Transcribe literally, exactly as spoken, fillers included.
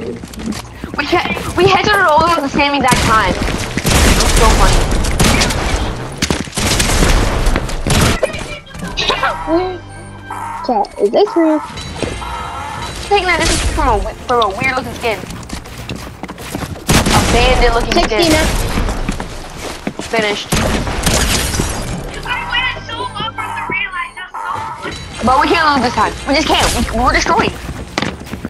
We can't. We headshotted all of them at the same exact time. It was so funny. Chat, is this real? Taking that this is from a from a weird looking skin. A bandit looking skin. sixteen. Finished. I went so low from the realize. That was so But we can't lose this time. We just can't. We, we're destroyed.